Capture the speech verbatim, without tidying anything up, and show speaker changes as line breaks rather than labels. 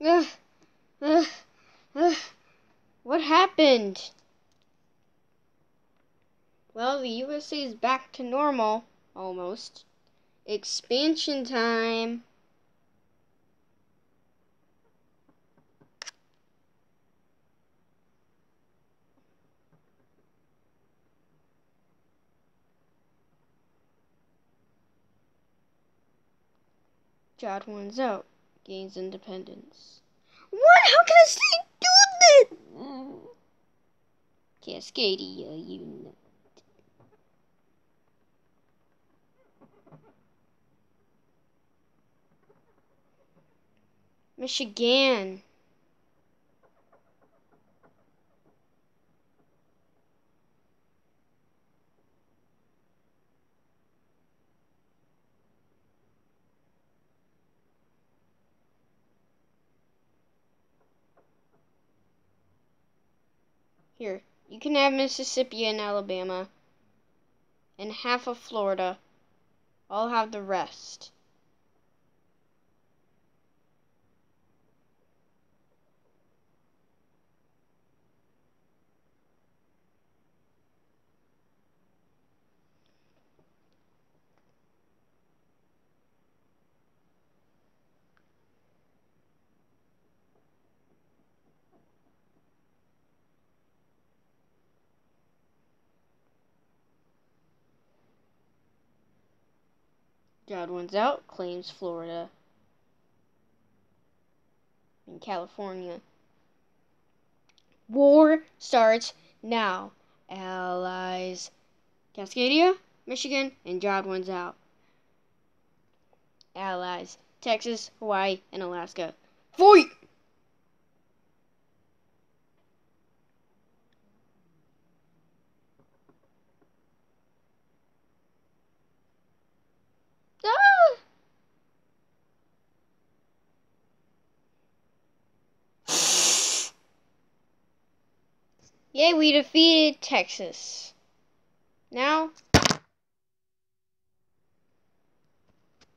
Ugh, ugh, ugh. What happened? Well, the U S A is back to normal, almost. Expansion time. Jod wins out, gains independence. What? How can I stay doing that? Cascadia, you know. Michigan. Here, you can have Mississippi and Alabama. And half of Florida. I'll have the rest. Jod wins out, claims Florida and California. War starts now. Allies Cascadia, Michigan, and Jod wins out. Allies Texas, Hawaii, and Alaska. Fight! Ah! Yay, we defeated Texas. Now,